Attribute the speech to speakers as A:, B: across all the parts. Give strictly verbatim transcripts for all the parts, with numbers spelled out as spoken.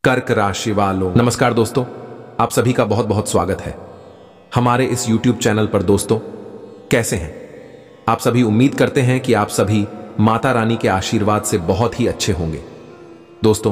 A: कर्क राशि वालों, नमस्कार दोस्तों, आप सभी का बहुत बहुत स्वागत है हमारे इस यूट्यूब चैनल पर। दोस्तों, कैसे हैं आप सभी? उम्मीद करते हैं कि आप सभी माता रानी के आशीर्वाद से बहुत ही अच्छे होंगे। दोस्तों,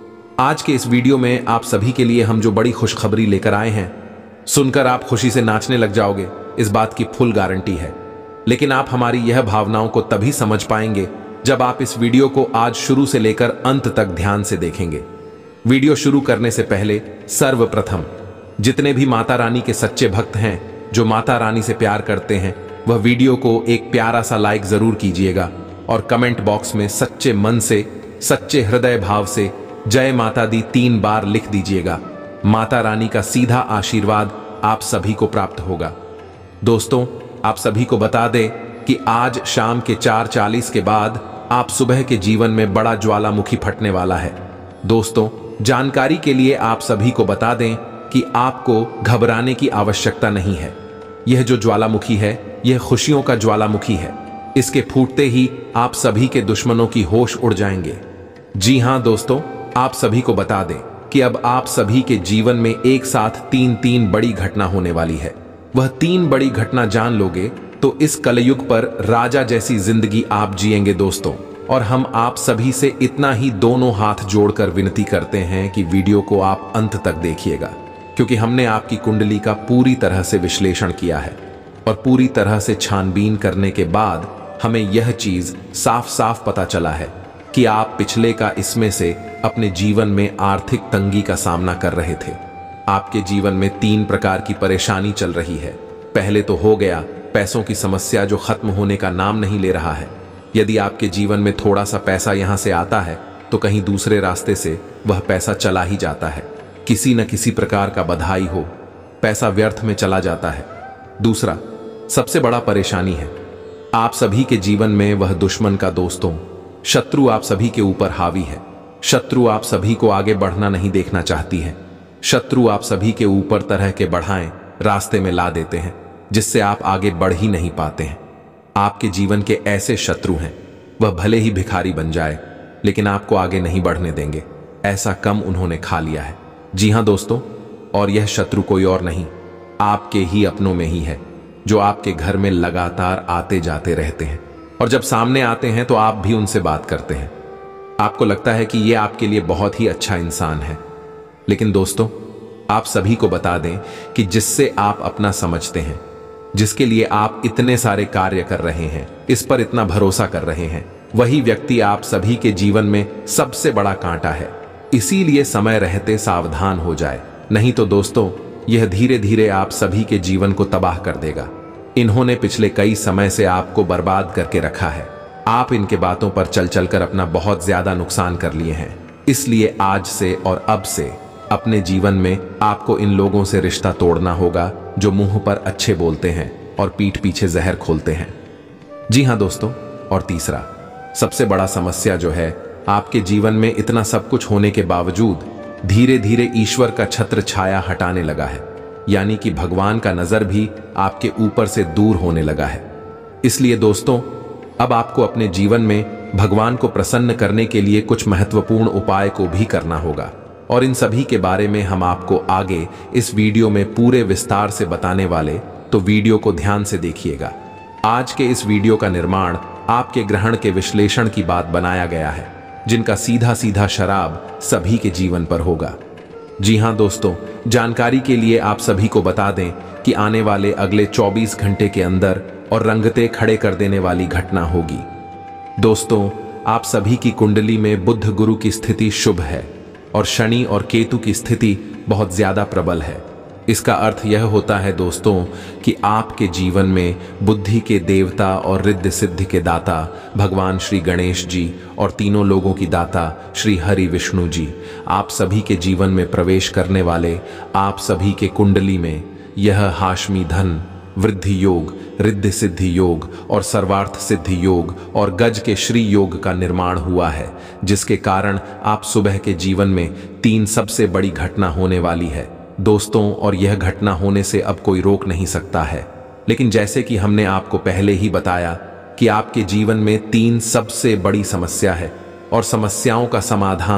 A: आज के इस वीडियो में आप सभी के लिए हम जो बड़ी खुशखबरी लेकर आए हैं, सुनकर आप खुशी से नाचने लग जाओगे, इस बात की फुल गारंटी है। लेकिन आप हमारी यह भावनाओं को तभी समझ पाएंगे जब आप इस वीडियो को आज शुरू से लेकर अंत तक ध्यान से देखेंगे। वीडियो शुरू करने से पहले सर्वप्रथम जितने भी माता रानी के सच्चे भक्त हैं, जो माता रानी से प्यार करते हैं, वह वीडियो को एक प्यारा सा लाइक जरूर कीजिएगा और कमेंट बॉक्स में सच्चे मन से, सच्चे हृदय भाव से जय माता दी तीन बार लिख दीजिएगा। माता रानी का सीधा आशीर्वाद आप सभी को प्राप्त होगा। दोस्तों, आप सभी को बता दें कि आज शाम के चार चालीस के बाद आप सुबह के जीवन में बड़ा ज्वालामुखी फटने वाला है। दोस्तों, जानकारी के लिए आप सभी को बता दें कि आपको घबराने की आवश्यकता नहीं है। यह जो ज्वालामुखी है, यह खुशियों का ज्वालामुखी है। इसके फूटते ही आप सभी के दुश्मनों की होश उड़ जाएंगे। जी हां दोस्तों, आप सभी को बता दें कि अब आप सभी के जीवन में एक साथ तीन तीन बड़ी घटना होने वाली है। वह तीन बड़ी घटना जान लोगे तो इस कलयुग पर राजा जैसी जिंदगी आप जिएंगे दोस्तों। और हम आप सभी से इतना ही दोनों हाथ जोड़कर विनती करते हैं कि वीडियो को आप अंत तक देखिएगा, क्योंकि हमने आपकी कुंडली का पूरी तरह से विश्लेषण किया है और पूरी तरह से छानबीन करने के बाद हमें यह चीज साफ साफ पता चला है कि आप पिछले का इसमें से अपने जीवन में आर्थिक तंगी का सामना कर रहे थे। आपके जीवन में तीन प्रकार की परेशानी चल रही है। पहले तो हो गया पैसों की समस्या, जो खत्म होने का नाम नहीं ले रहा है। यदि आपके जीवन में थोड़ा सा पैसा यहां से आता है तो कहीं दूसरे रास्ते से वह पैसा चला ही जाता है। किसी न किसी प्रकार का बधाई हो, पैसा व्यर्थ में चला जाता है। दूसरा सबसे बड़ा परेशानी है आप सभी के जीवन में वह दुश्मन का दोस्तों, शत्रु आप सभी के ऊपर हावी है। शत्रु आप सभी को आगे बढ़ना नहीं देखना चाहती है। शत्रु आप सभी के ऊपर तरह के बढ़ाएं रास्ते में ला देते हैं, जिससे आप आगे बढ़ ही नहीं पाते हैं। आपके जीवन के ऐसे शत्रु हैं, वह भले ही भिखारी बन जाए लेकिन आपको आगे नहीं बढ़ने देंगे। ऐसा कम उन्होंने खा लिया है। जी हां दोस्तों, और यह शत्रु कोई और नहीं, आपके ही अपनों में ही है, जो आपके घर में लगातार आते जाते रहते हैं। और जब सामने आते हैं तो आप भी उनसे बात करते हैं। आपको लगता है कि यह आपके लिए बहुत ही अच्छा इंसान है। लेकिन दोस्तों, आप सभी को बता दें कि जिससे आप अपना समझते हैं, जिसके लिए आप इतने सारे कार्य कर रहे हैं, इस पर इतना भरोसा कर रहे हैं, वही व्यक्ति आप सभी के जीवन में सबसे बड़ा कांटा है। इसीलिए समय रहते सावधान हो जाए, नहीं तो दोस्तों यह धीरे धीरे आप सभी के जीवन को तबाह कर देगा। इन्होंने पिछले कई समय से आपको बर्बाद करके रखा है। आप इनके बातों पर चल चलकर अपना बहुत ज्यादा नुकसान कर लिए हैं। इसलिए आज से और अब से अपने जीवन में आपको इन लोगों से रिश्ता तोड़ना होगा, जो मुंह पर अच्छे बोलते हैं और पीठ पीछे जहर खोलते हैं। जी हां दोस्तों, और तीसरा सबसे बड़ा समस्या जो है, आपके जीवन में इतना सब कुछ होने के बावजूद धीरे धीरे ईश्वर का छत्र छाया हटाने लगा है। यानी कि भगवान का नजर भी आपके ऊपर से दूर होने लगा है। इसलिए दोस्तों, अब आपको अपने जीवन में भगवान को प्रसन्न करने के लिए कुछ महत्वपूर्ण उपाय को भी करना होगा, और इन सभी के बारे में हम आपको आगे इस वीडियो में पूरे विस्तार से बताने वाले, तो वीडियो को ध्यान से देखिएगा। आज के इस वीडियो का निर्माण आपके ग्रहण के विश्लेषण की बात बनाया गया है, जिनका सीधा सीधा शराब सभी के जीवन पर होगा। जी हां दोस्तों, जानकारी के लिए आप सभी को बता दें कि आने वाले अगले चौबीस घंटे के अंदर और रंगते खड़े कर देने वाली घटना होगी। दोस्तों, आप सभी की कुंडली में बुध गुरु की स्थिति शुभ है और शनि और केतु की स्थिति बहुत ज्यादा प्रबल है। इसका अर्थ यह होता है दोस्तों कि आपके जीवन में बुद्धि के देवता और रिद्धि सिद्धि के दाता भगवान श्री गणेश जी और तीनों लोगों की दाता श्री हरि विष्णु जी आप सभी के जीवन में प्रवेश करने वाले। आप सभी के कुंडली में यह हाशमी धन वृद्धि योग, रिद्धि सिद्धि योग और सर्वार्थ सिद्धि योग और गज के श्री योग का निर्माण हुआ है, जिसके कारण आप सुबह के जीवन में तीन सबसे बड़ी घटना होने वाली है दोस्तों। और यह घटना होने से अब कोई रोक नहीं सकता है। लेकिन जैसे कि हमने आपको पहले ही बताया कि आपके जीवन में तीन सबसे बड़ी समस्या है और समस्याओं का समाधान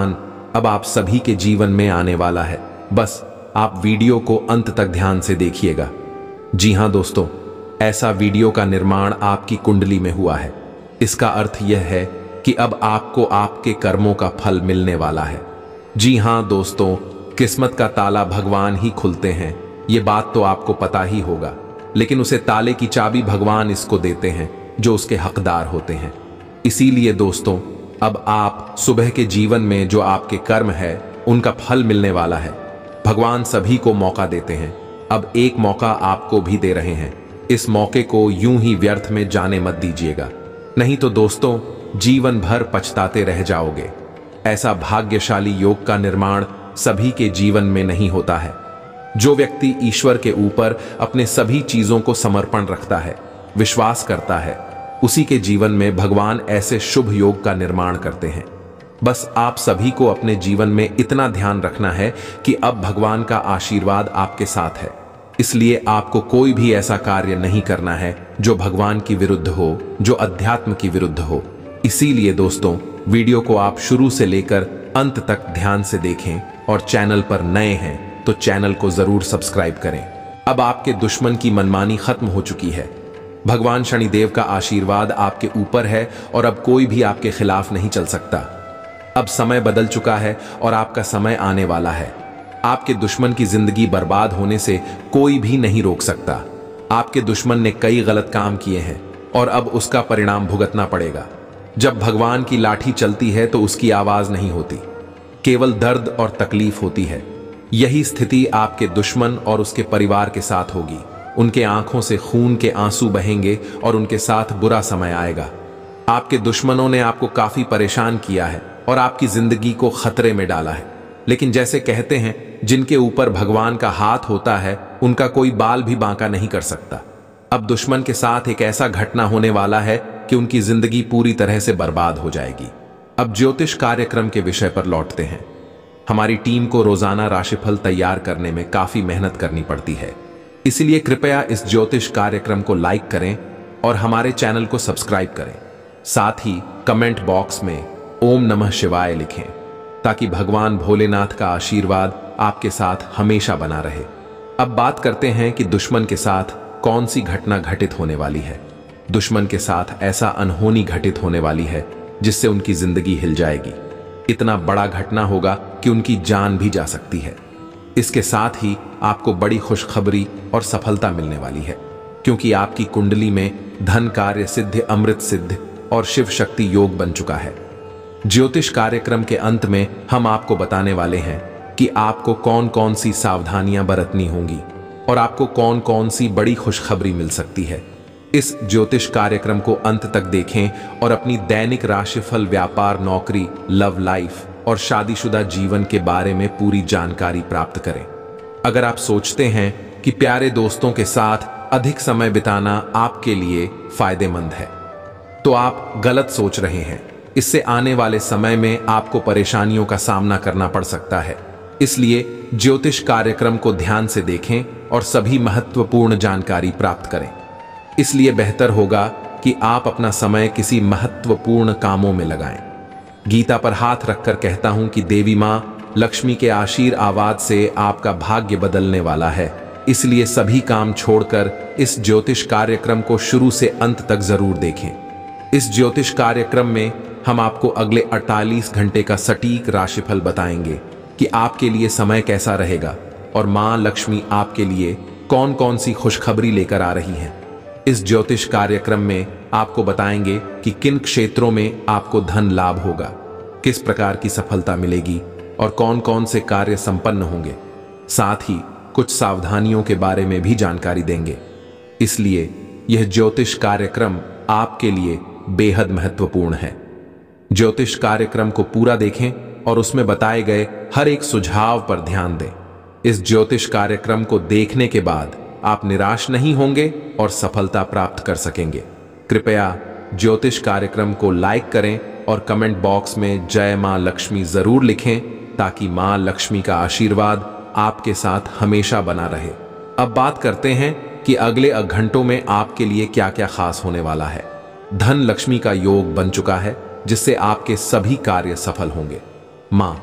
A: अब आप सभी के जीवन में आने वाला है। बस आप वीडियो को अंत तक ध्यान से देखिएगा। जी हां दोस्तों, ऐसा वीडियो का निर्माण आपकी कुंडली में हुआ है। इसका अर्थ यह है कि अब आपको आपके कर्मों का फल मिलने वाला है। जी हां दोस्तों, किस्मत का ताला भगवान ही खुलते हैं, ये बात तो आपको पता ही होगा, लेकिन उसे ताले की चाबी भगवान इसको देते हैं जो उसके हकदार होते हैं। इसीलिए दोस्तों, अब आप सुबह के जीवन में जो आपके कर्म है उनका फल मिलने वाला है। भगवान सभी को मौका देते हैं, अब एक मौका आपको भी दे रहे हैं। इस मौके को यूं ही व्यर्थ में जाने मत दीजिएगा, नहीं तो दोस्तों जीवन भर पछताते रह जाओगे। ऐसा भाग्यशाली योग का निर्माण सभी के जीवन में नहीं होता है। जो व्यक्ति ईश्वर के ऊपर अपने सभी चीजों को समर्पण रखता है, विश्वास करता है, उसी के जीवन में भगवान ऐसे शुभ योग का निर्माण करते हैं। बस आप सभी को अपने जीवन में इतना ध्यान रखना है कि अब भगवान का आशीर्वाद आपके साथ है। इसलिए आपको कोई भी ऐसा कार्य नहीं करना है जो भगवान की विरुद्ध हो, जो अध्यात्म की विरुद्ध हो। इसीलिए दोस्तों, वीडियो को आप शुरू से लेकर अंत तक ध्यान से देखें और चैनल पर नए हैं तो चैनल को जरूर सब्सक्राइब करें। अब आपके दुश्मन की मनमानी खत्म हो चुकी है। भगवान शनिदेव का आशीर्वाद आपके ऊपर है और अब कोई भी आपके खिलाफ नहीं चल सकता। अब समय बदल चुका है और आपका समय आने वाला है। आपके दुश्मन की जिंदगी बर्बाद होने से कोई भी नहीं रोक सकता। आपके दुश्मन ने कई गलत काम किए हैं और अब उसका परिणाम भुगतना पड़ेगा। जब भगवान की लाठी चलती है तो उसकी आवाज नहीं होती, केवल दर्द और तकलीफ होती है। यही स्थिति आपके दुश्मन और उसके परिवार के साथ होगी। उनके आंखों से खून के आंसू बहेंगे और उनके साथ बुरा समय आएगा। आपके दुश्मनों ने आपको काफी परेशान किया है और आपकी जिंदगी को खतरे में डाला है, लेकिन जैसे कहते हैं, जिनके ऊपर भगवान का हाथ होता है उनका कोई बाल भी बांका नहीं कर सकता। अब दुश्मन के साथ एक ऐसा घटना होने वाला है कि उनकी जिंदगी पूरी तरह से बर्बाद हो जाएगी। अब ज्योतिष कार्यक्रम के विषय पर लौटते हैं। हमारी टीम को रोजाना राशिफल तैयार करने में काफी मेहनत करनी पड़ती है, इसलिए कृपया इस ज्योतिष कार्यक्रम को लाइक करें और हमारे चैनल को सब्सक्राइब करें। साथ ही कमेंट बॉक्स में ओम नमः शिवाय लिखें ताकि भगवान भोलेनाथ का आशीर्वाद आपके साथ हमेशा बना रहे। अब बात करते हैं कि दुश्मन के साथ कौन सी घटना घटित होने वाली है। दुश्मन के साथ ऐसा अनहोनी घटित होने वाली है जिससे उनकी जिंदगी हिल जाएगी। इतना बड़ा घटना होगा कि उनकी जान भी जा सकती है। इसके साथ ही आपको बड़ी खुशखबरी और सफलता मिलने वाली है, क्योंकि आपकी कुंडली में धन कार्य सिद्ध, अमृत सिद्ध और शिव शक्ति योग बन चुका है। ज्योतिष कार्यक्रम के अंत में हम आपको बताने वाले हैं कि आपको कौन कौन सी सावधानियां बरतनी होंगी और आपको कौन कौन सी बड़ी खुशखबरी मिल सकती है। इस ज्योतिष कार्यक्रम को अंत तक देखें और अपनी दैनिक राशिफल, व्यापार, नौकरी, लव लाइफ और शादीशुदा जीवन के बारे में पूरी जानकारी प्राप्त करें। अगर आप सोचते हैं कि प्यारे दोस्तों के साथ अधिक समय बिताना आपके लिए फायदेमंद है, तो आप गलत सोच रहे हैं। इससे आने वाले समय में आपको परेशानियों का सामना करना पड़ सकता है। इसलिए ज्योतिष कार्यक्रम को ध्यान से देखें और सभी महत्वपूर्ण जानकारी प्राप्त करें। इसलिए बेहतर होगा कि आप अपना समय किसी महत्वपूर्ण कामों में लगाएं। गीता पर हाथ रखकर कहता हूं कि देवी मां लक्ष्मी के आशीर्वाद से आपका भाग्य बदलने वाला है। इसलिए सभी काम छोड़कर इस ज्योतिष कार्यक्रम को शुरू से अंत तक जरूर देखें। इस ज्योतिष कार्यक्रम में हम आपको अगले अड़तालीस घंटे का सटीक राशिफल बताएंगे कि आपके लिए समय कैसा रहेगा और मां लक्ष्मी आपके लिए कौन कौन सी खुशखबरी लेकर आ रही हैं। इस ज्योतिष कार्यक्रम में आपको बताएंगे कि किन क्षेत्रों में आपको धन लाभ होगा, किस प्रकार की सफलता मिलेगी और कौन कौन से कार्य संपन्न होंगे। साथ ही कुछ सावधानियों के बारे में भी जानकारी देंगे। इसलिए यह ज्योतिष कार्यक्रम आपके लिए बेहद महत्वपूर्ण है। ज्योतिष कार्यक्रम को पूरा देखें और उसमें बताए गए हर एक सुझाव पर ध्यान दें। इस ज्योतिष कार्यक्रम को देखने के बाद आप निराश नहीं होंगे और सफलता प्राप्त कर सकेंगे। कृपया ज्योतिष कार्यक्रम को लाइक करें और कमेंट बॉक्स में जय मां लक्ष्मी जरूर लिखें ताकि मां लक्ष्मी का आशीर्वाद आपके साथ हमेशा बना रहे। अब बात करते हैं कि अगले घंटों में आपके लिए क्या क्या खास होने वाला है। धन लक्ष्मी का योग बन चुका है जिससे आपके सभी कार्य सफल होंगे। मां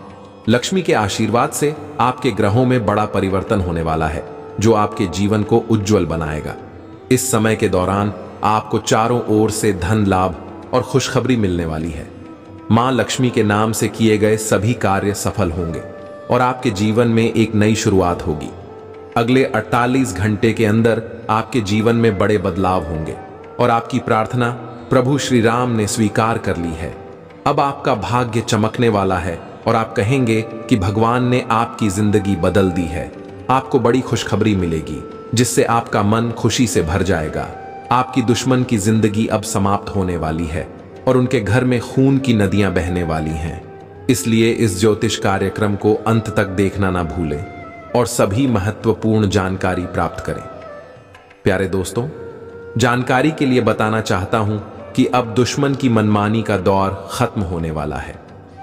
A: लक्ष्मी के आशीर्वाद से आपके ग्रहों में बड़ा परिवर्तन होने वाला है, जो आपके जीवन को उज्जवल बनाएगा। इस समय के दौरान आपको चारों ओर से धन लाभ और खुशखबरी मिलने वाली है। मां लक्ष्मी के नाम से किए गए सभी कार्य सफल होंगे और आपके जीवन में एक नई शुरुआत होगी। अगले अड़तालीस घंटे के अंदर आपके जीवन में बड़े बदलाव होंगे और आपकी प्रार्थना प्रभु श्री राम ने स्वीकार कर ली है। अब आपका भाग्य चमकने वाला है और आप कहेंगे कि भगवान ने आपकी जिंदगी बदल दी है। आपको बड़ी खुशखबरी मिलेगी जिससे आपका मन खुशी से भर जाएगा। आपकी दुश्मन की जिंदगी अब समाप्त होने वाली है और उनके घर में खून की नदियां बहने वाली हैं। इसलिए इस ज्योतिष कार्यक्रम को अंत तक देखना ना भूलें और सभी महत्वपूर्ण जानकारी प्राप्त करें। प्यारे दोस्तों, जानकारी के लिए बताना चाहता हूं कि अब दुश्मन की मनमानी का दौर खत्म होने वाला है।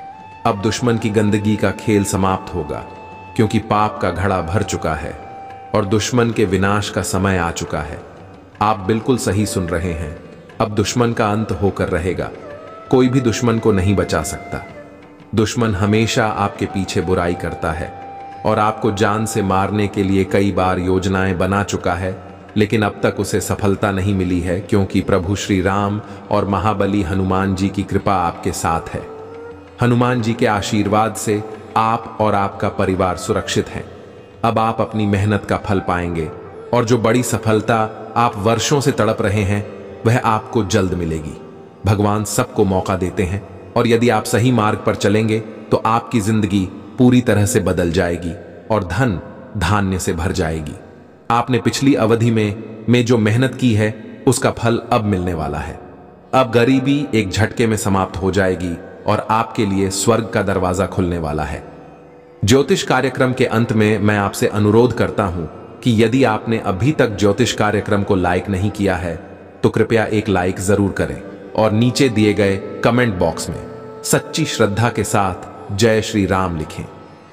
A: अब दुश्मन की गंदगी का खेल समाप्त होगा, क्योंकि पाप का घड़ा भर चुका है और दुश्मन के विनाश का समय आ चुका है। आप बिल्कुल सही सुन रहे हैं। अब दुश्मन का अंत होकर रहेगा। कोई भी दुश्मन को नहीं बचा सकता। दुश्मन हमेशा आपके पीछे बुराई करता है और आपको जान से मारने के लिए कई बार योजनाएं बना चुका है, लेकिन अब तक उसे सफलता नहीं मिली है, क्योंकि प्रभु श्री राम और महाबली हनुमान जी की कृपा आपके साथ है। हनुमान जी के आशीर्वाद से आप और आपका परिवार सुरक्षित हैं। अब आप अपनी मेहनत का फल पाएंगे और जो बड़ी सफलता आप वर्षों से तड़प रहे हैं वह आपको जल्द मिलेगी। भगवान सबको मौका देते हैं और यदि आप सही मार्ग पर चलेंगे तो आपकी जिंदगी पूरी तरह से बदल जाएगी और धन धान्य से भर जाएगी। आपने पिछली अवधि में में जो मेहनत की है उसका फल अब मिलने वाला है। अब गरीबी एक झटके में समाप्त हो जाएगी और आपके लिए स्वर्ग का दरवाजा खुलने वाला है। ज्योतिष कार्यक्रम के अंत में मैं आपसे अनुरोध करता हूं कि यदि आपने अभी तक ज्योतिष कार्यक्रम को लाइक नहीं किया है तो कृपया एक लाइक जरूर करें और नीचे दिए गए कमेंट बॉक्स में सच्ची श्रद्धा के साथ जय श्री राम लिखें।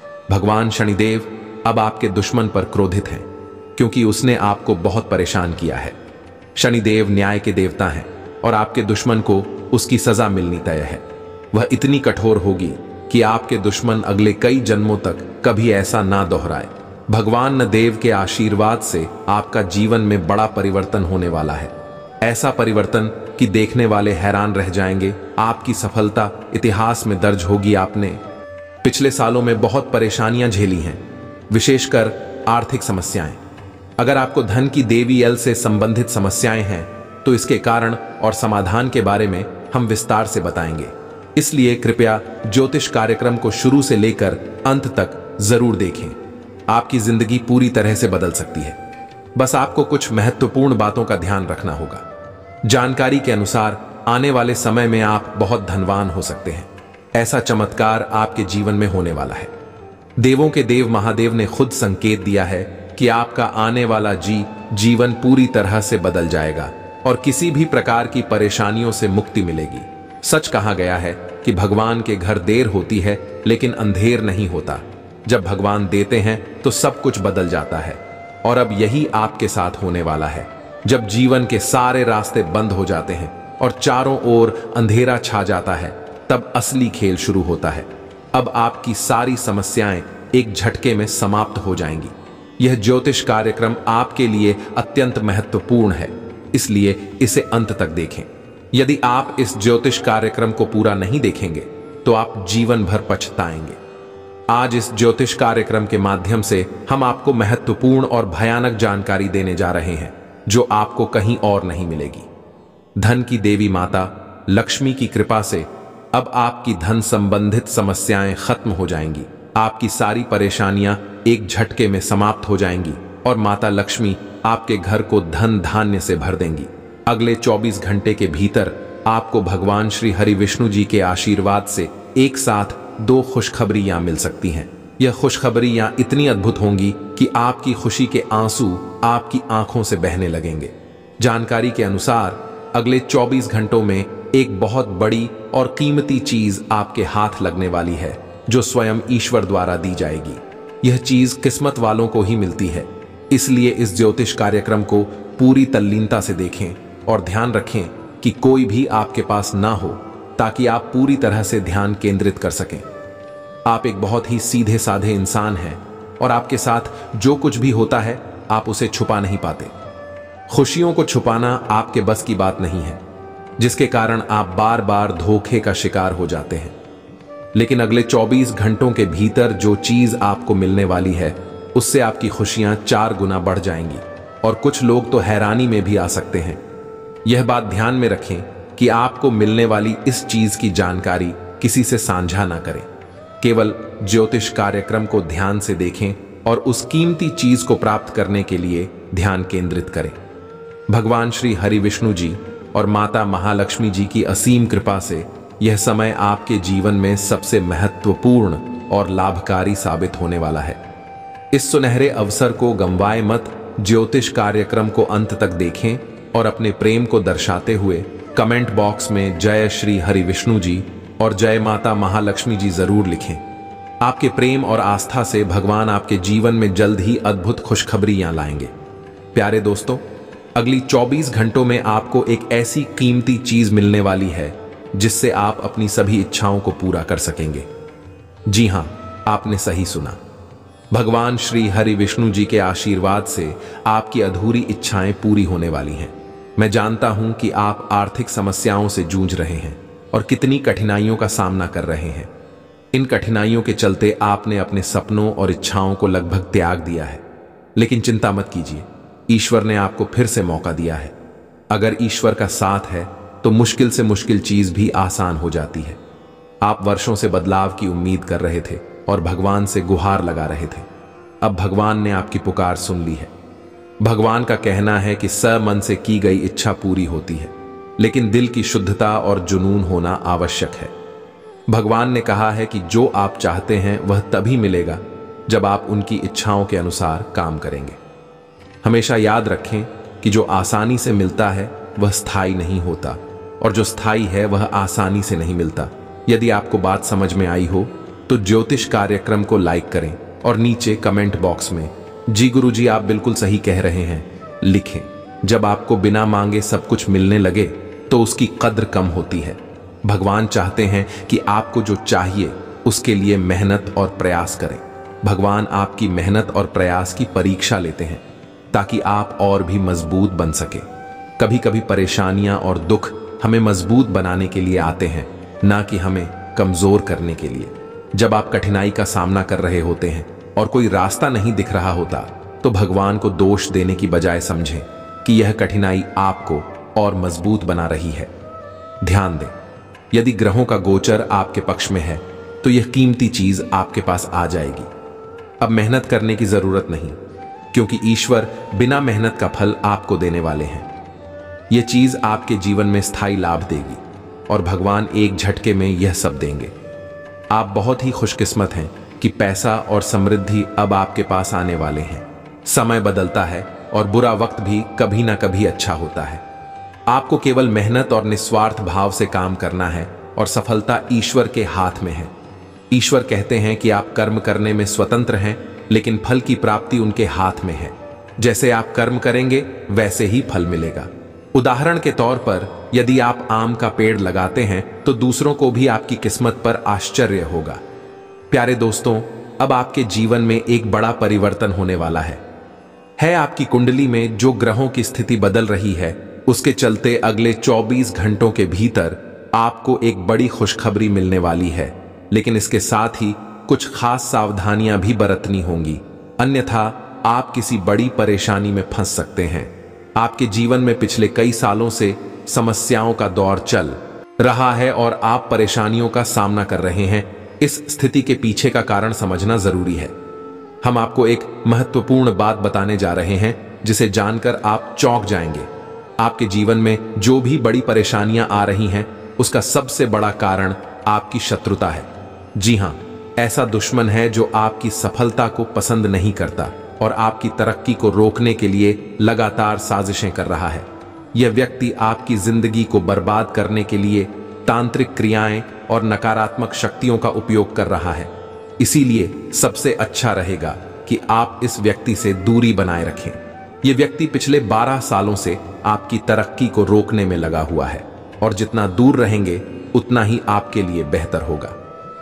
A: भगवान शनिदेव अब आपके दुश्मन पर क्रोधित हैं, क्योंकि उसने आपको बहुत परेशान किया है। शनिदेव न्याय के देवता हैं और आपके दुश्मन को उसकी सजा मिलनी तय है। वह इतनी कठोर होगी कि आपके दुश्मन अगले कई जन्मों तक कभी ऐसा ना दोहराए। भगवान न देव के आशीर्वाद से आपका जीवन में बड़ा परिवर्तन होने वाला है। ऐसा परिवर्तन कि देखने वाले हैरान रह जाएंगे। आपकी सफलता इतिहास में दर्ज होगी। आपने पिछले सालों में बहुत परेशानियां झेली हैं, विशेषकर आर्थिक समस्याएं। अगर आपको धन की देवी एल से संबंधित समस्याएं हैं तो इसके कारण और समाधान के बारे में हम विस्तार से बताएंगे। इसलिए कृपया ज्योतिष कार्यक्रम को शुरू से लेकर अंत तक जरूर देखें। आपकी जिंदगी पूरी तरह से बदल सकती है। बस आपको कुछ महत्वपूर्ण बातों का ध्यान रखना होगा। जानकारी के अनुसार आने वाले समय में आप बहुत धनवान हो सकते हैं। ऐसा चमत्कार आपके जीवन में होने वाला है। देवों के देव महादेव ने खुद संकेत दिया है कि आपका आने वाला जी जीवन पूरी तरह से बदल जाएगा और किसी भी प्रकार की परेशानियों से मुक्ति मिलेगी। सच कहा गया है कि भगवान के घर देर होती है लेकिन अंधेर नहीं होता। जब भगवान देते हैं तो सब कुछ बदल जाता है और अब यही आपके साथ होने वाला है। जब जीवन के सारे रास्ते बंद हो जाते हैं और चारों ओर अंधेरा छा जाता है, तब असली खेल शुरू होता है। अब आपकी सारी समस्याएं एक झटके में समाप्त हो जाएंगी। यह ज्योतिष कार्यक्रम आपके लिए अत्यंत महत्वपूर्ण है, इसलिए इसे अंत तक देखें। यदि आप इस ज्योतिष कार्यक्रम को पूरा नहीं देखेंगे तो आप जीवन भर पछताएंगे। आज इस ज्योतिष कार्यक्रम के माध्यम से हम आपको महत्वपूर्ण और भयानक जानकारी देने जा रहे हैं जो आपको कहीं और नहीं मिलेगी। धन की देवी माता लक्ष्मी की कृपा से अब आपकी धन संबंधित समस्याएं खत्म हो जाएंगी। आपकी सारी परेशानियां एक झटके में समाप्त हो जाएंगी और माता लक्ष्मी आपके घर को धन धान्य से भर देंगी। अगले चौबीस घंटे के भीतर आपको भगवान श्री हरि विष्णु जी के आशीर्वाद से एक साथ दो खुशखबरियां मिल सकती हैं। यह खुशखबरियां इतनी अद्भुत होंगी कि आपकी खुशी के आंसू आपकी आंखों से बहने लगेंगे। जानकारी के अनुसार अगले चौबीस घंटों में एक बहुत बड़ी और कीमती चीज आपके हाथ लगने वाली है, जो स्वयं ईश्वर द्वारा दी जाएगी। यह चीज किस्मत वालों को ही मिलती है, इसलिए इस ज्योतिष कार्यक्रम को पूरी तल्लीनता से देखें और ध्यान रखें कि कोई भी आपके पास ना हो, ताकि आप पूरी तरह से ध्यान केंद्रित कर सकें। आप एक बहुत ही सीधे साधे इंसान हैं और आपके साथ जो कुछ भी होता है आप उसे छुपा नहीं पाते। खुशियों को छुपाना आपके बस की बात नहीं है, जिसके कारण आप बार बार धोखे का शिकार हो जाते हैं। लेकिन अगले चौबीस घंटों के भीतर जो चीज आपको मिलने वाली है उससे आपकी खुशियां चार गुना बढ़ जाएंगी और कुछ लोग तो हैरानी में भी आ सकते हैं। यह बात ध्यान में रखें कि आपको मिलने वाली इस चीज की जानकारी किसी से साझा ना करें। केवल ज्योतिष कार्यक्रम को ध्यान से देखें और उस कीमती चीज को प्राप्त करने के लिए ध्यान केंद्रित करें। भगवान श्री हरि विष्णु जी और माता महालक्ष्मी जी की असीम कृपा से यह समय आपके जीवन में सबसे महत्वपूर्ण और लाभकारी साबित होने वाला है। इस सुनहरे अवसर को गंवाए मत। ज्योतिष कार्यक्रम को अंत तक देखें और अपने प्रेम को दर्शाते हुए कमेंट बॉक्स में जय श्री हरि विष्णु जी और जय माता महालक्ष्मी जी जरूर लिखें। आपके प्रेम और आस्था से भगवान आपके जीवन में जल्द ही अद्भुत खुशखबरियां लाएंगे। प्यारे दोस्तों, अगली चौबीस घंटों में आपको एक ऐसी कीमती चीज मिलने वाली है जिससे आप अपनी सभी इच्छाओं को पूरा कर सकेंगे। जी हां, आपने सही सुना। भगवान श्री हरि विष्णु जी के आशीर्वाद से आपकी अधूरी इच्छाएं पूरी होने वाली हैं। मैं जानता हूं कि आप आर्थिक समस्याओं से जूझ रहे हैं और कितनी कठिनाइयों का सामना कर रहे हैं। इन कठिनाइयों के चलते आपने अपने सपनों और इच्छाओं को लगभग त्याग दिया है। लेकिन चिंता मत कीजिए, ईश्वर ने आपको फिर से मौका दिया है। अगर ईश्वर का साथ है तो मुश्किल से मुश्किल चीज भी आसान हो जाती है। आप वर्षों से बदलाव की उम्मीद कर रहे थे और भगवान से गुहार लगा रहे थे। अब भगवान ने आपकी पुकार सुन ली है। भगवान का कहना है कि समन से की गई इच्छा पूरी होती है, लेकिन दिल की शुद्धता और जुनून होना आवश्यक है। भगवान ने कहा है कि जो आप चाहते हैं वह तभी मिलेगा जब आप उनकी इच्छाओं के अनुसार काम करेंगे। हमेशा याद रखें कि जो आसानी से मिलता है वह स्थायी नहीं होता और जो स्थायी है वह आसानी से नहीं मिलता। यदि आपको बात समझ में आई हो तो ज्योतिष कार्यक्रम को लाइक करें और नीचे कमेंट बॉक्स में जी गुरुजी आप बिल्कुल सही कह रहे हैं लिखें। जब आपको बिना मांगे सब कुछ मिलने लगे तो उसकी कद्र कम होती है। भगवान चाहते हैं कि आपको जो चाहिए उसके लिए मेहनत और प्रयास करें। भगवान आपकी मेहनत और प्रयास की परीक्षा लेते हैं ताकि आप और भी मजबूत बन सके। कभी कभी परेशानियां और दुख हमें मजबूत बनाने के लिए आते हैं, ना कि हमें कमजोर करने के लिए। जब आप कठिनाई का सामना कर रहे होते हैं और कोई रास्ता नहीं दिख रहा होता तो भगवान को दोष देने की बजाय समझें कि यह कठिनाई आपको और मजबूत बना रही है। ध्यान दें, यदि ग्रहों का गोचर आपके पक्ष में है तो यह कीमती चीज आपके पास आ जाएगी। अब मेहनत करने की जरूरत नहीं, क्योंकि ईश्वर बिना मेहनत का फल आपको देने वाले हैं। यह चीज आपके जीवन में स्थायी लाभ देगी और भगवान एक झटके में यह सब देंगे। आप बहुत ही खुशकिस्मत हैं कि पैसा और समृद्धि अब आपके पास आने वाले हैं। समय बदलता है और बुरा वक्त भी कभी ना कभी अच्छा होता है। आपको केवल मेहनत और निस्वार्थ भाव से काम करना है और सफलता ईश्वर के हाथ में है। ईश्वर कहते हैं कि आप कर्म करने में स्वतंत्र हैं, लेकिन फल की प्राप्ति उनके हाथ में है। जैसे आप कर्म करेंगे वैसे ही फल मिलेगा। उदाहरण के तौर पर यदि आप आम का पेड़ लगाते हैं तो दूसरों को भी आपकी किस्मत पर आश्चर्य होगा। प्यारे दोस्तों, अब आपके जीवन में एक बड़ा परिवर्तन होने वाला है। है आपकी कुंडली में जो ग्रहों की स्थिति बदल रही है उसके चलते अगले चौबीस घंटों के भीतर आपको एक बड़ी खुशखबरी मिलने वाली है। लेकिन इसके साथ ही कुछ खास सावधानियां भी बरतनी होंगी, अन्यथा आप किसी बड़ी परेशानी में फंस सकते हैं। आपके जीवन में पिछले कई सालों से समस्याओं का दौर चल रहा है और आप परेशानियों का सामना कर रहे हैं। इस स्थिति के पीछे का कारण समझना जरूरी है। हम आपको एक महत्वपूर्ण बात बताने जा रहे हैं जिसे जानकर आप चौंक जाएंगे। आपके जीवन में जो भी बड़ी परेशानियां आ रही हैं उसका सबसे बड़ा कारण आपकी शत्रुता है। जी हां, ऐसा दुश्मन है जो आपकी सफलता को पसंद नहीं करता और आपकी तरक्की को रोकने के लिए लगातार साजिशें कर रहा है। यह व्यक्ति आपकी जिंदगी को बर्बाद करने के लिए तांत्रिक क्रियाएं और नकारात्मक शक्तियों का उपयोग कर रहा है। इसीलिए सबसे अच्छा रहेगा कि आप इस व्यक्ति से दूरी बनाए रखें। यह व्यक्ति पिछले बारह सालों से आपकी तरक्की को रोकने में लगा हुआ है और जितना दूर रहेंगे उतना ही आपके लिए बेहतर होगा।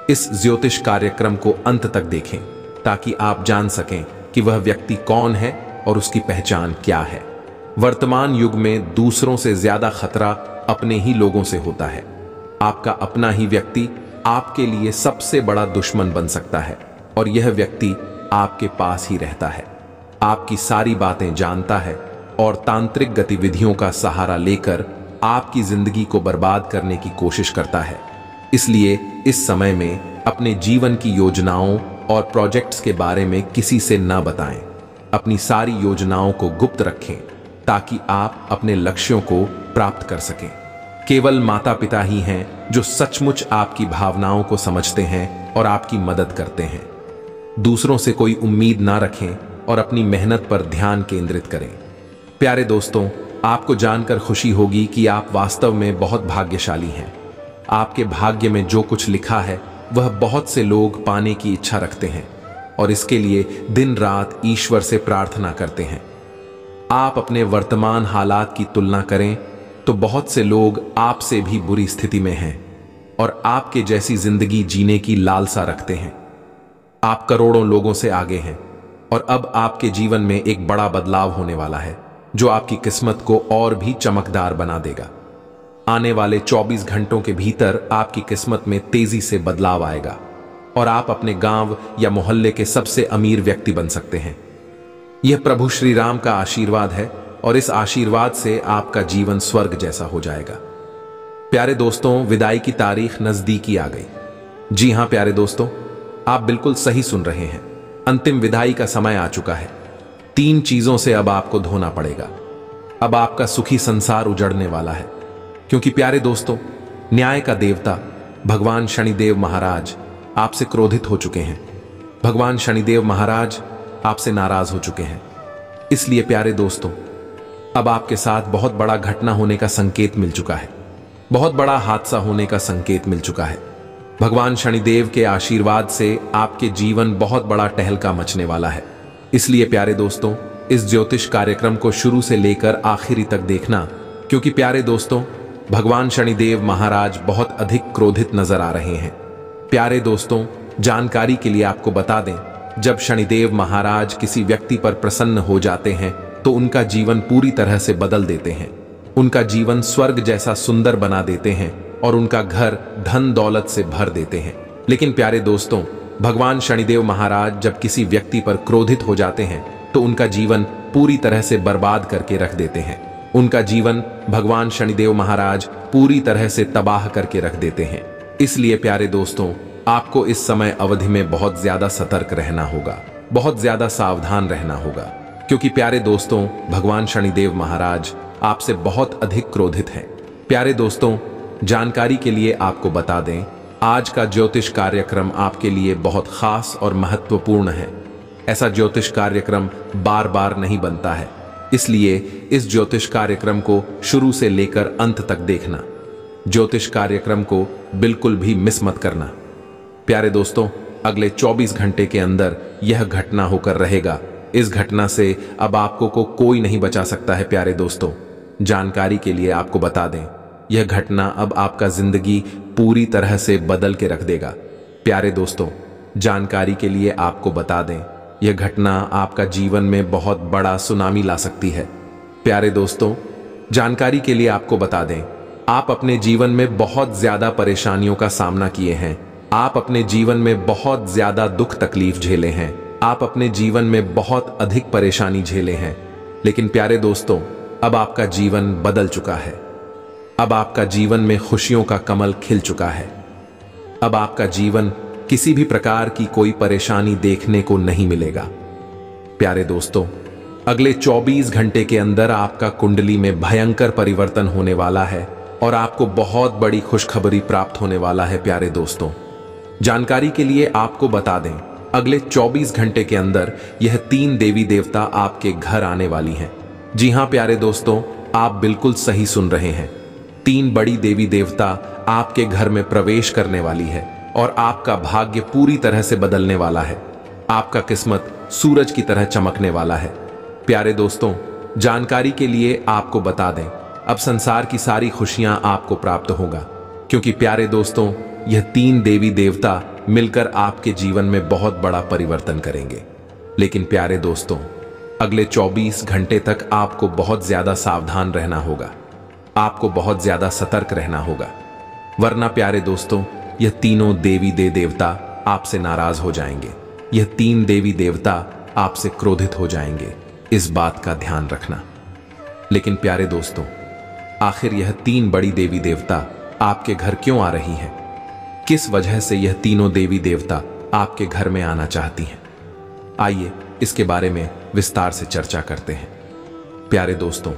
A: इस ज्योतिष कार्यक्रम को अंत तक देखें ताकि आप जान सकें कि वह व्यक्ति कौन है और उसकी पहचान क्या है। वर्तमान युग में दूसरों से ज्यादा खतरा अपने ही लोगों से होता है। आपका अपना ही व्यक्ति आपके लिए सबसे बड़ा दुश्मन बन सकता है और यह व्यक्ति आपके पास ही रहता है, आपकी सारी बातें जानता है और तांत्रिक गतिविधियों का सहारा लेकर आपकी जिंदगी को बर्बाद करने की कोशिश करता है। इसलिए इस समय में अपने जीवन की योजनाओं और प्रोजेक्ट्स के बारे में किसी से न बताएं। अपनी सारी योजनाओं को गुप्त रखें ताकि आप अपने लक्ष्यों को प्राप्त कर सकें। केवल माता पिता ही हैं जो सचमुच आपकी भावनाओं को समझते हैं और आपकी मदद करते हैं। दूसरों से कोई उम्मीद ना रखें और अपनी मेहनत पर ध्यान केंद्रित करें। प्यारे दोस्तों, आपको जानकर खुशी होगी कि आप वास्तव में बहुत भाग्यशाली हैं। आपके भाग्य में जो कुछ लिखा है वह बहुत से लोग पाने की इच्छा रखते हैं और इसके लिए दिन रात ईश्वर से प्रार्थना करते हैं। आप अपने वर्तमान हालात की तुलना करें तो बहुत से लोग आपसे भी बुरी स्थिति में हैं और आपके जैसी जिंदगी जीने की लालसा रखते हैं। आप करोड़ों लोगों से आगे हैं और अब आपके जीवन में एक बड़ा बदलाव होने वाला है जो आपकी किस्मत को और भी चमकदार बना देगा। आने वाले चौबीस घंटों के भीतर आपकी किस्मत में तेजी से बदलाव आएगा और आप अपने गांव या मोहल्ले के सबसे अमीर व्यक्ति बन सकते हैं। यह प्रभु श्री राम का आशीर्वाद है और इस आशीर्वाद से आपका जीवन स्वर्ग जैसा हो जाएगा। प्यारे दोस्तों, विदाई की तारीख नजदीकी आ गई। जी हां प्यारे दोस्तों, आप बिल्कुल सही सुन रहे हैं। अंतिम विदाई का समय आ चुका है। तीन चीजों से अब आपको धोना पड़ेगा। अब आपका सुखी संसार उजड़ने वाला है, क्योंकि प्यारे दोस्तों, न्याय का देवता भगवान शनिदेव महाराज आपसे क्रोधित हो चुके हैं। भगवान शनिदेव महाराज आपसे नाराज हो चुके हैं। इसलिए प्यारे दोस्तों, अब आपके साथ बहुत बड़ा घटना होने का संकेत मिल चुका है। बहुत बड़ा हादसा होने का संकेत मिल चुका है। भगवान शनिदेव के आशीर्वाद से आपके जीवन बहुत बड़ा टहलका मचने वाला है। इसलिए प्यारे दोस्तों, इस ज्योतिष कार्यक्रम को शुरू से लेकर आखिरी तक देखना, क्योंकि प्यारे दोस्तों, भगवान शनिदेव महाराज बहुत अधिक क्रोधित नजर आ रहे हैं। प्यारे दोस्तों, जानकारी के लिए आपको बता दें, जब शनिदेव महाराज किसी व्यक्ति पर प्रसन्न हो जाते हैं तो उनका जीवन पूरी तरह से बदल देते हैं। उनका जीवन स्वर्ग जैसा सुंदर बना देते हैं और उनका घर धन दौलत से भर देते हैं। लेकिन प्यारे दोस्तों, भगवान शनिदेव महाराज जब किसी व्यक्ति पर क्रोधित हो जाते हैं तो उनका जीवन पूरी तरह से बर्बाद करके रख देते हैं। उनका जीवन भगवान शनिदेव महाराज पूरी तरह से तबाह करके रख देते हैं। इसलिए प्यारे दोस्तों, आपको इस समय अवधि में बहुत ज्यादा सतर्क रहना होगा, बहुत ज्यादा सावधान रहना होगा, क्योंकि प्यारे दोस्तों, भगवान शनिदेव महाराज आपसे बहुत अधिक क्रोधित हैं। प्यारे दोस्तों, जानकारी के लिए आपको बता दें, आज का ज्योतिष कार्यक्रम आपके लिए बहुत खास और महत्वपूर्ण है। ऐसा ज्योतिष कार्यक्रम बार बार नहीं बनता है, इसलिए इस ज्योतिष कार्यक्रम को शुरू से लेकर अंत तक देखना। ज्योतिष कार्यक्रम को बिल्कुल भी मिस मत करना। प्यारे दोस्तों, अगले चौबीस घंटे के अंदर यह घटना होकर रहेगा। इस घटना से अब आपको को कोई नहीं बचा सकता है। प्यारे दोस्तों, जानकारी के लिए आपको बता दें, यह घटना अब आपका जिंदगी पूरी तरह से बदल के रख देगा। प्यारे दोस्तों, जानकारी के लिए आपको बता दें, यह घटना आपका जीवन में बहुत बड़ा सुनामी ला सकती है। प्यारे दोस्तों, जानकारी के लिए आपको बता दें, आप अपने जीवन में बहुत ज्यादा परेशानियों का सामना किए हैं। आप अपने जीवन में बहुत ज्यादा दुख तकलीफ झेले हैं। आप अपने जीवन में बहुत अधिक परेशानी झेले हैं। लेकिन प्यारे दोस्तों, अब आपका जीवन बदल चुका है। अब आपका जीवन में खुशियों का कमल खिल चुका है। अब आपका जीवन किसी भी प्रकार की कोई परेशानी देखने को नहीं मिलेगा। प्यारे दोस्तों, अगले चौबीस घंटे के अंदर आपका कुंडली में भयंकर परिवर्तन होने वाला है और आपको बहुत बड़ी खुशखबरी प्राप्त होने वाला है। प्यारे दोस्तों, जानकारी के लिए आपको बता दें, अगले चौबीस घंटे के अंदर यह तीन देवी देवता आपके घर आने वाली हैं। जी हां प्यारे दोस्तों, आप बिल्कुल सही सुन रहे हैं। तीन बड़ी देवी देवता आपके घर में प्रवेश करने वाली है और आपका भाग्य पूरी तरह से बदलने वाला है। आपका किस्मत सूरज की तरह चमकने वाला है। प्यारे दोस्तों, जानकारी के लिए आपको बता दें, अब संसार की सारी खुशियां आपको प्राप्त होगा, क्योंकि प्यारे दोस्तों, यह तीन देवी देवता मिलकर आपके जीवन में बहुत बड़ा परिवर्तन करेंगे। लेकिन प्यारे दोस्तों, अगले चौबीस घंटे तक आपको बहुत ज्यादा सावधान रहना होगा, आपको बहुत ज्यादा सतर्क रहना होगा, वरना प्यारे दोस्तों यह तीनों देवी दे देवता आपसे नाराज हो जाएंगे। यह तीन देवी देवता आपसे क्रोधित हो जाएंगे, इस बात का ध्यान रखना। लेकिन प्यारे दोस्तों, आखिर यह तीन बड़ी देवी देवता आपके घर क्यों आ रही हैं? किस वजह से यह तीनों देवी देवता आपके घर में आना चाहती हैं? आइए इसके बारे में विस्तार से चर्चा करते हैं। प्यारे दोस्तों,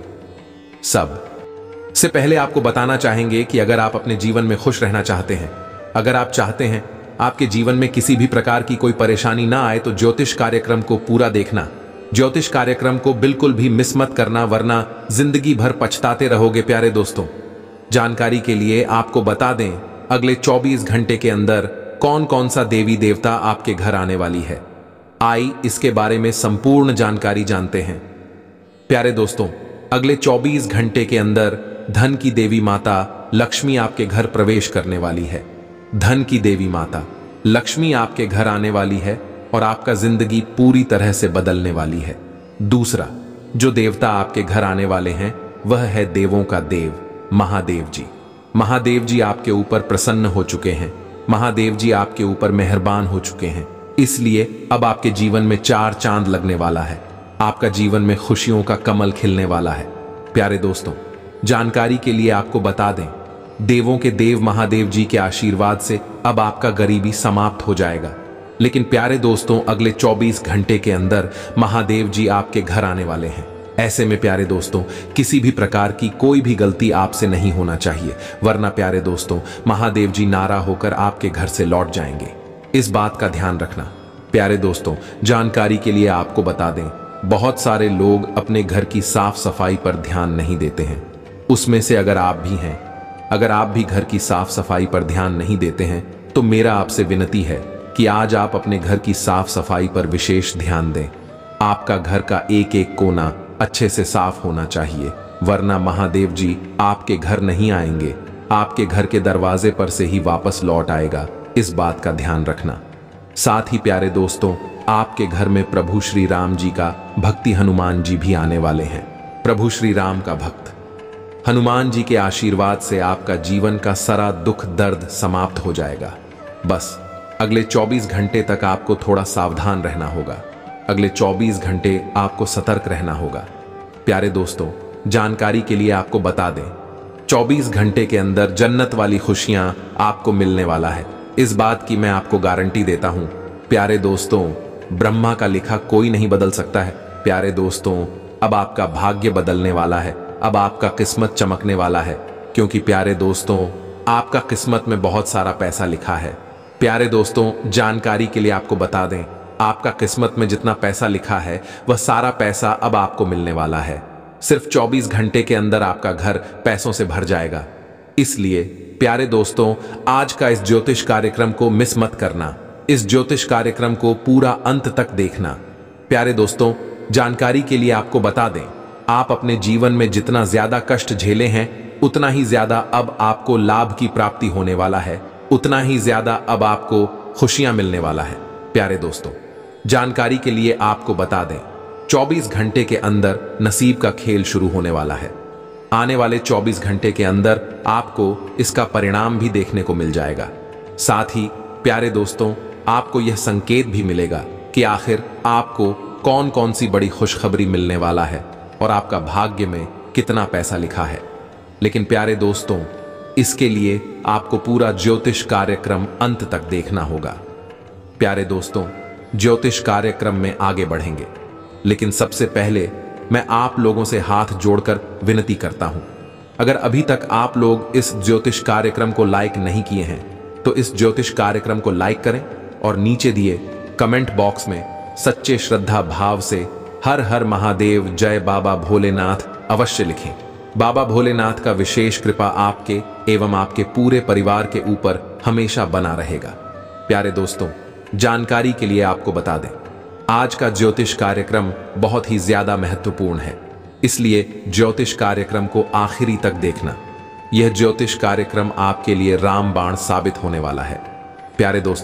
A: सब से पहले आपको बताना चाहेंगे कि अगर आप अपने जीवन में खुश रहना चाहते हैं, अगर आप चाहते हैं आपके जीवन में किसी भी प्रकार की कोई परेशानी ना आए, तो ज्योतिष कार्यक्रम को पूरा देखना। ज्योतिष कार्यक्रम को बिल्कुल भी मिस मत करना, वरना जिंदगी भर पछताते रहोगे। प्यारे दोस्तों, जानकारी के लिए आपको बता दें, अगले चौबीस घंटे के अंदर कौन कौन सा देवी देवता आपके घर आने वाली है। आई इसके बारे में संपूर्ण जानकारी जानते हैं। प्यारे दोस्तों, अगले चौबीस घंटे के अंदर धन की देवी माता लक्ष्मी आपके घर प्रवेश करने वाली है। धन की देवी माता लक्ष्मी आपके घर आने वाली है और आपका जिंदगी पूरी तरह से बदलने वाली है। दूसरा जो देवता आपके घर आने वाले हैं वह है देवों का देव महादेव जी। महादेव जी आपके ऊपर प्रसन्न हो चुके हैं। महादेव जी आपके ऊपर मेहरबान हो चुके हैं, इसलिए अब आपके जीवन में चार चांद लगने वाला है। आपका जीवन में खुशियों का कमल खिलने वाला है। प्यारे दोस्तों, जानकारी के लिए आपको बता दें, देवों के देव महादेव जी के आशीर्वाद से अब आपका गरीबी समाप्त हो जाएगा। लेकिन प्यारे दोस्तों, अगले चौबीस घंटे के अंदर महादेव जी आपके घर आने वाले हैं। ऐसे में प्यारे दोस्तों, किसी भी प्रकार की कोई भी गलती आपसे नहीं होना चाहिए, वरना प्यारे दोस्तों महादेव जी नारा होकर आपके घर से लौट जाएंगे। इस बात का ध्यान रखना। प्यारे दोस्तों, जानकारी के लिए आपको बता दें, बहुत सारे लोग अपने घर की साफ सफाई पर ध्यान नहीं देते हैं। उसमें से अगर आप भी हैं, अगर आप भी घर की साफ सफाई पर ध्यान नहीं देते हैं, तो मेरा आपसे विनती है कि आज आप अपने घर की साफ सफाई पर विशेष ध्यान दें। आपका घर का एक एक कोना अच्छे से साफ होना चाहिए, वरना महादेव जी आपके घर नहीं आएंगे, आपके घर के दरवाजे पर से ही वापस लौट आएगा। इस बात का ध्यान रखना। साथ ही प्यारे दोस्तों, आपके घर में प्रभु श्री राम जी का भक्ति हनुमान जी भी आने वाले हैं। प्रभु श्री राम का भक्त हनुमान जी के आशीर्वाद से आपका जीवन का सारा दुख दर्द समाप्त हो जाएगा। बस अगले चौबीस घंटे तक आपको थोड़ा सावधान रहना होगा। अगले चौबीस घंटे आपको सतर्क रहना होगा। प्यारे दोस्तों, जानकारी के लिए आपको बता दें, चौबीस घंटे के अंदर जन्नत वाली खुशियां आपको मिलने वाला है। इस बात की मैं आपको गारंटी देता हूं। प्यारे दोस्तों, ब्रह्मा का लिखा कोई नहीं बदल सकता है। प्यारे दोस्तों, अब आपका भाग्य बदलने वाला है, अब आपका किस्मत चमकने वाला है, क्योंकि प्यारे दोस्तों आपका किस्मत में बहुत सारा पैसा लिखा है। प्यारे दोस्तों, जानकारी के लिए आपको बता दें, आपका किस्मत में जितना पैसा लिखा है वह सारा पैसा अब आपको मिलने वाला है। सिर्फ चौबीस घंटे के अंदर आपका घर पैसों से भर जाएगा। इसलिए प्यारे दोस्तों, आज का इस ज्योतिष कार्यक्रम को मिस मत करना। इस ज्योतिष कार्यक्रम को पूरा अंत तक देखना। प्यारे दोस्तों, जानकारी के लिए आपको बता दें, आप अपने जीवन में जितना ज्यादा कष्ट झेले हैं, उतना ही ज्यादा अब आपको लाभ की प्राप्ति होने वाला है, उतना ही ज्यादा अब आपको खुशियां मिलने वाला है। प्यारे दोस्तों, जानकारी के लिए आपको बता दें, चौबीस घंटे के अंदर नसीब का खेल शुरू होने वाला है। आने वाले चौबीस घंटे के अंदर आपको इसका परिणाम भी देखने को मिल जाएगा। साथ ही प्यारे दोस्तों, आपको यह संकेत भी मिलेगा कि आखिर आपको कौन कौन सी बड़ी खुशखबरी मिलने वाला है और आपका भाग्य में कितना पैसा लिखा है। लेकिन प्यारे दोस्तों, इसके लिए आपको पूरा ज्योतिष कार्यक्रम अंत तक देखना होगा। प्यारे दोस्तों, ज्योतिष कार्यक्रम में आगे बढ़ेंगे, लेकिन सबसे पहले मैं आप लोगों से हाथ जोड़कर विनती करता हूं, अगर अभी तक आप लोग इस ज्योतिष कार्यक्रम को लाइक नहीं किए हैं तो इस ज्योतिष कार्यक्रम को लाइक करें और नीचे दिए कमेंट बॉक्स में सच्चे श्रद्धा भाव से हर हर महादेव जय बाबा भोलेनाथ अवश्य लिखें। बाबा भोलेनाथ का विशेष कृपा आपके एवं आपके पूरे परिवार के ऊपर हमेशा बना रहेगा। प्यारे दोस्तों, जानकारी के लिए आपको बता दें, आज का ज्योतिष कार्यक्रम बहुत ही ज्यादा महत्वपूर्ण है, इसलिए ज्योतिष कार्यक्रम को आखिरी तक देखना। यह ज्योतिष कार्यक्रम आपके लिए रामबाण साबित होने वाला है। प्यारे दोस्तों,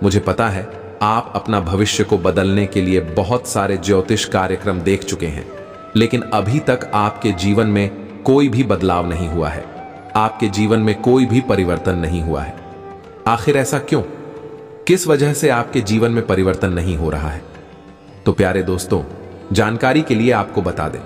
A: मुझे पता है आप अपना भविष्य को बदलने के लिए बहुत सारे ज्योतिष कार्यक्रम देख चुके हैं, लेकिन अभी तक आपके जीवन में कोई भी बदलाव नहीं हुआ है, आपके जीवन में कोई भी परिवर्तन नहीं हुआ है। आखिर ऐसा क्यों? किस वजह से आपके जीवन में परिवर्तन नहीं हो रहा है? तो प्यारे दोस्तों, जानकारी के लिए आपको बता दें,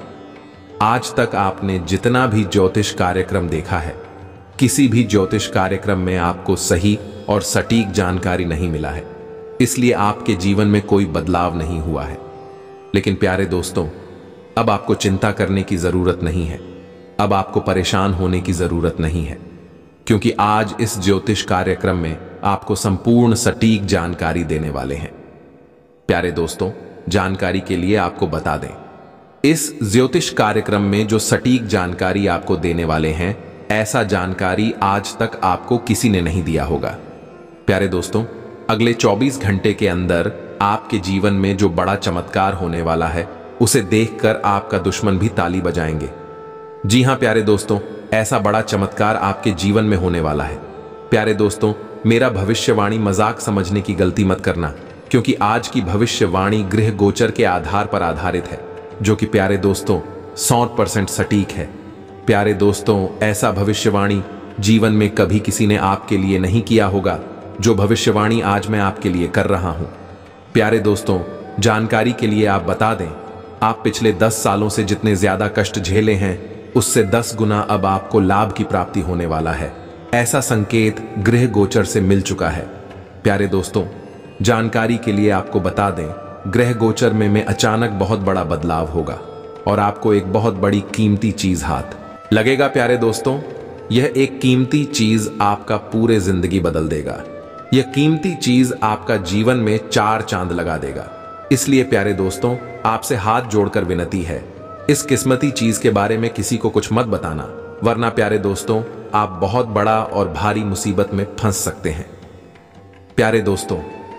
A: आज तक आपने जितना भी ज्योतिष कार्यक्रम देखा है, किसी भी ज्योतिष कार्यक्रम में आपको सही और सटीक जानकारी नहीं मिला है, इसलिए आपके जीवन में कोई बदलाव नहीं हुआ है। लेकिन प्यारे दोस्तों, अब आपको चिंता करने की जरूरत नहीं है, अब आपको परेशान होने की जरूरत नहीं है, क्योंकि आज इस ज्योतिष कार्यक्रम में आपको संपूर्ण सटीक जानकारी देने वाले हैं। प्यारे दोस्तों, जानकारी के लिए आपको बता दें, इस ज्योतिष कार्यक्रम में जो सटीक जानकारी आपको देने वाले हैं, ऐसा जानकारी आज तक आपको किसी ने नहीं दिया होगा। प्यारे दोस्तों, अगले चौबीस घंटे के अंदर आपके जीवन में जो बड़ा चमत्कार होने वाला है, उसे देखकर आपका दुश्मन भी ताली बजाएंगे। जी हां प्यारे दोस्तों, ऐसा बड़ा चमत्कार आपके जीवन में होने वाला है। प्यारे दोस्तों, मेरा भविष्यवाणी मजाक समझने की गलती मत करना, क्योंकि आज की भविष्यवाणी गृह गोचर के आधार पर आधारित है, जो कि प्यारे दोस्तों सौ परसेंट सटीक है। प्यारे दोस्तों, ऐसा भविष्यवाणी जीवन में कभी किसी ने आपके लिए नहीं किया होगा, जो भविष्यवाणी आज मैं आपके लिए कर रहा हूं। प्यारे दोस्तों, जानकारी के लिए आप बता दें, आप पिछले दस सालों से जितने ज्यादा कष्ट झेले हैं, उससे दस गुना अब आपको लाभ की प्राप्ति होने वाला है। ऐसा संकेत गृह गोचर से मिल चुका है। प्यारे दोस्तों, जानकारी के लिए आपको बता दें, ग्रह गोचर में में अचानक बहुत बड़ा बदलाव होगा और आपको एक बहुत बड़ी कीमती चीज हाथ लगेगा। प्यारे दोस्तों, यह एक कीमती चीज आपका पूरे जिंदगी बदल देगा। यह कीमती चीज आपका जीवन में चार चांद लगा देगा। इसलिए प्यारे दोस्तों, आपसे हाथ जोड़कर विनती है, इस किस्मती चीज के बारे में किसी को कुछ मत बताना, वरना प्यारे दोस्तों आप बहुत बड़ा और भारी मुसीबत में फंस सकते हैं। प्यारे दोस्तों,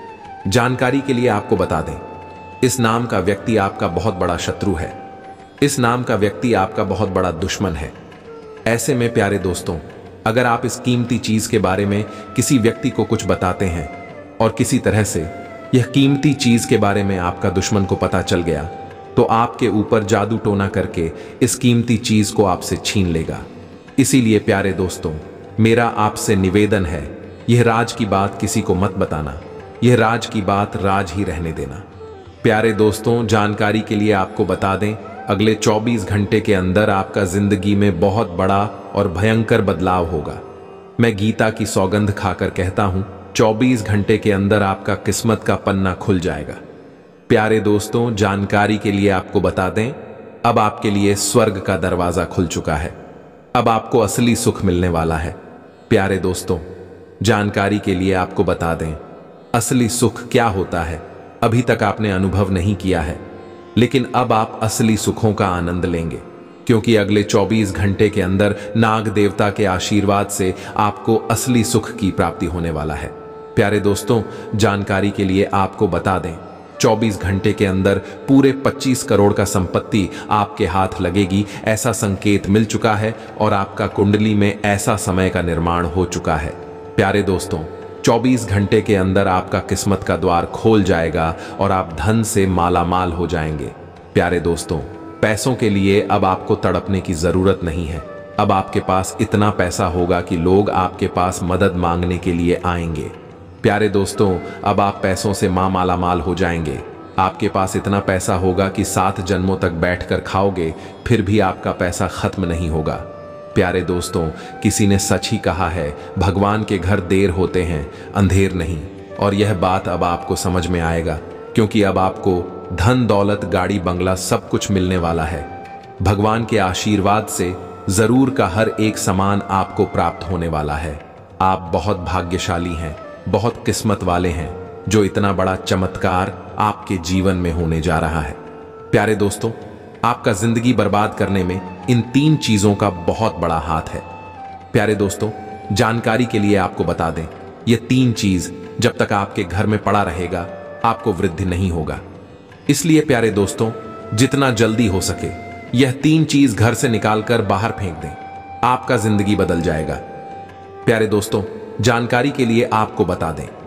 A: जानकारी के लिए आपको बता दें, इस नाम का व्यक्ति आपका बहुत बड़ा शत्रु है। इस नाम का व्यक्ति आपका बहुत बड़ा दुश्मन है। ऐसे में प्यारे दोस्तों, अगर आप इस कीमती चीज के बारे में किसी व्यक्ति को कुछ बताते हैं और किसी तरह से यह कीमती चीज के बारे में आपका दुश्मन को पता चल गया, तो आपके ऊपर जादू टोना करके इस कीमती चीज को आपसे छीन लेगा। इसीलिए प्यारे दोस्तों, मेरा आपसे निवेदन है, यह राज की बात किसी को मत बताना, यह राज की बात राज ही रहने देना। प्यारे दोस्तों, जानकारी के लिए आपको बता दें, अगले चौबीस घंटे के अंदर आपका जिंदगी में बहुत बड़ा और भयंकर बदलाव होगा। मैं गीता की सौगंध खाकर कहता हूं, चौबीस घंटे के अंदर आपका किस्मत का पन्ना खुल जाएगा। प्यारे दोस्तों, जानकारी के लिए आपको बता दें, अब आपके लिए स्वर्ग का दरवाजा खुल चुका है। अब आपको असली सुख मिलने वाला है। प्यारे दोस्तों, जानकारी के लिए आपको बता दें, असली सुख क्या होता है अभी तक आपने अनुभव नहीं किया है, लेकिन अब आप असली सुखों का आनंद लेंगे, क्योंकि अगले चौबीस घंटे के अंदर नाग देवता के आशीर्वाद से आपको असली सुख की प्राप्ति होने वाला है। प्यारे दोस्तों, जानकारी के लिए आपको बता दें, चौबीस घंटे के अंदर पूरे पच्चीस करोड़ का संपत्ति आपके हाथ लगेगी, ऐसा संकेत मिल चुका है और आपका कुंडली में ऐसा समय का निर्माण हो चुका है। प्यारे दोस्तों, चौबीस घंटे के अंदर आपका किस्मत का द्वार खोल जाएगा और आप धन से माला माल हो जाएंगे। प्यारे दोस्तों, पैसों के लिए अब आपको तड़पने की जरूरत नहीं है। अब आपके पास इतना पैसा होगा कि लोग आपके पास मदद मांगने के लिए आएंगे। प्यारे दोस्तों, अब आप पैसों से मां माला माल हो जाएंगे। आपके पास इतना पैसा होगा कि सात जन्मों तक बैठकर खाओगे, फिर भी आपका पैसा खत्म नहीं होगा। प्यारे दोस्तों, किसी ने सच ही कहा है, भगवान के घर देर होते हैं, अंधेर नहीं। और यह बात अब आपको समझ में आएगा, क्योंकि अब आपको धन दौलत गाड़ी बंगला सब कुछ मिलने वाला है। भगवान के आशीर्वाद से जरूर का हर एक सामान आपको प्राप्त होने वाला है। आप बहुत भाग्यशाली हैं, बहुत किस्मत वाले हैं, जो इतना बड़ा चमत्कार आपके जीवन में होने जा रहा है। प्यारे दोस्तों, आपका जिंदगी बर्बाद करने में इन तीन चीजों का बहुत बड़ा हाथ है। प्यारे दोस्तों, जानकारी के लिए आपको बता दें, ये तीन चीज जब तक आपके घर में पड़ा रहेगा, आपको वृद्धि नहीं होगा। इसलिए प्यारे दोस्तों, जितना जल्दी हो सके यह तीन चीज घर से निकालकर बाहर फेंक दें, आपका जिंदगी बदल जाएगा। प्यारे दोस्तों, जानकारी के लिए आपको बता दें,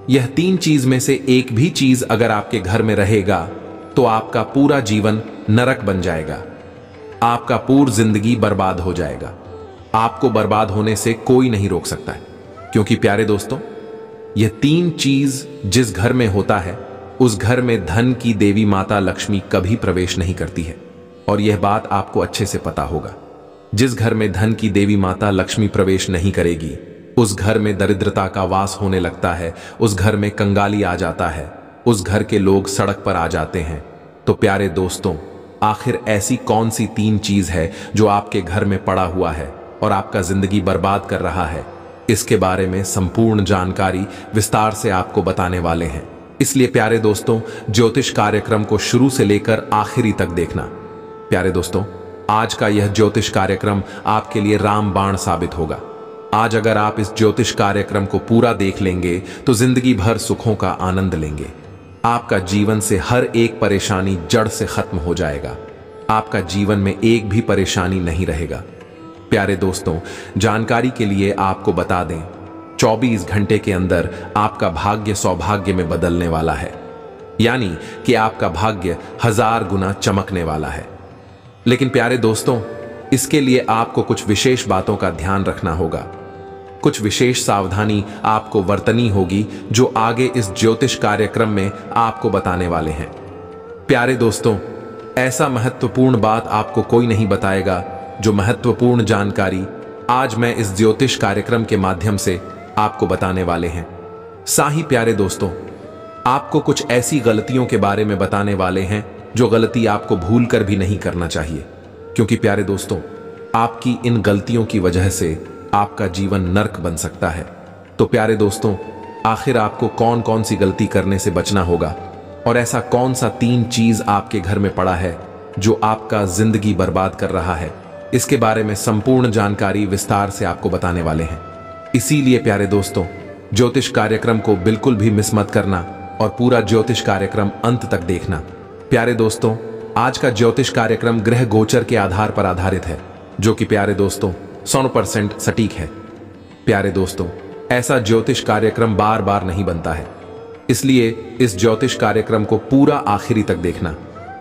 A: यह तीन चीज में से एक भी चीज अगर आपके घर में रहेगा तो आपका पूरा जीवन नरक बन जाएगा, आपका पूरी जिंदगी बर्बाद हो जाएगा। आपको बर्बाद होने से कोई नहीं रोक सकता है, क्योंकि प्यारे दोस्तों, यह तीन चीज जिस घर में होता है उस घर में धन की देवी माता लक्ष्मी कभी प्रवेश नहीं करती है। और यह बात आपको अच्छे से पता होगा। जिस घर में धन की देवी माता लक्ष्मी प्रवेश नहीं करेगी उस घर में दरिद्रता का वास होने लगता है, उस घर में कंगाली आ जाता है, उस घर के लोग सड़क पर आ जाते हैं। तो प्यारे दोस्तों, आखिर ऐसी कौन सी तीन चीज है जो आपके घर में पड़ा हुआ है और आपका जिंदगी बर्बाद कर रहा है? इसके बारे में संपूर्ण जानकारी विस्तार से आपको बताने वाले हैं। इसलिए प्यारे दोस्तों, ज्योतिष कार्यक्रम को शुरू से लेकर आखिरी तक देखना। प्यारे दोस्तों, आज का यह ज्योतिष कार्यक्रम आपके लिए रामबाण साबित होगा। आज अगर आप इस ज्योतिष कार्यक्रम को पूरा देख लेंगे तो जिंदगी भर सुखों का आनंद लेंगे। आपका जीवन से हर एक परेशानी जड़ से खत्म हो जाएगा। आपका जीवन में एक भी परेशानी नहीं रहेगा। प्यारे दोस्तों, जानकारी के लिए आपको बता दें, चौबीस घंटे के अंदर आपका भाग्य सौभाग्य में बदलने वाला है, यानी कि आपका भाग्य हजार गुना चमकने वाला है। लेकिन प्यारे दोस्तों, इसके लिए आपको कुछ विशेष बातों का ध्यान रखना होगा। कुछ विशेष सावधानी आपको बरतनी होगी जो आगे इस ज्योतिष कार्यक्रम में आपको बताने वाले हैं। प्यारे दोस्तों, ऐसा महत्वपूर्ण बात आपको कोई नहीं बताएगा जो महत्वपूर्ण जानकारी आज मैं इस ज्योतिष कार्यक्रम के माध्यम से आपको बताने वाले हैं। साही प्यारे दोस्तों, आपको कुछ ऐसी गलतियों के बारे में बताने वाले हैं जो गलती आपको भूल कर भी नहीं करना चाहिए, क्योंकि प्यारे दोस्तों, आपकी इन गलतियों की वजह से आपका जीवन नर्क बन सकता है। तो प्यारे दोस्तों, आखिर आपको कौन कौन सी गलती करने से बचना होगा और ऐसा कौन सा तीन चीज आपके घर में पड़ा है जो आपका जिंदगी बर्बाद कर रहा है, इसके बारे में संपूर्ण जानकारी विस्तार से आपको बताने वाले हैं। इसीलिए प्यारे दोस्तों, ज्योतिष कार्यक्रम को बिल्कुल भी मिस मत करना और पूरा ज्योतिष कार्यक्रम अंत तक देखना। प्यारे दोस्तों, आज का ज्योतिष कार्यक्रम ग्रह गोचर के आधार पर आधारित है, जो कि प्यारे दोस्तों सौ परसेंट सटीक है। प्यारे दोस्तों, ऐसा ज्योतिष कार्यक्रम बार बार नहीं बनता है, इसलिए इस ज्योतिष कार्यक्रम को पूरा आखिरी तक देखना।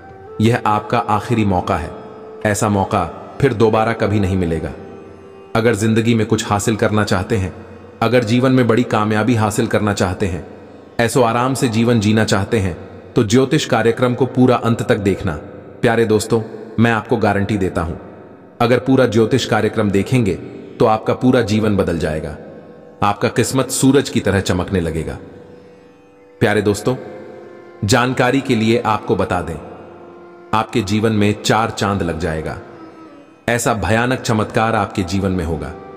A: यह आपका आखिरी मौका है। ऐसा मौका फिर दोबारा कभी नहीं मिलेगा। अगर जिंदगी में कुछ हासिल करना चाहते हैं, अगर जीवन में बड़ी कामयाबी हासिल करना चाहते हैं, ऐसो आराम से जीवन जीना चाहते हैं, तो ज्योतिष कार्यक्रम को पूरा अंत तक देखना। प्यारे दोस्तों, मैं आपको गारंटी देता हूं, अगर पूरा ज्योतिष कार्यक्रम देखेंगे तो आपका पूरा जीवन बदल जाएगा। आपका किस्मत सूरज की तरह चमकने लगेगा। प्यारे दोस्तों, जानकारी के लिए आपको बता दें, आपके जीवन में चार चांद लग जाएगा। ऐसा भयानक चमत्कार आपके जीवन में होगा।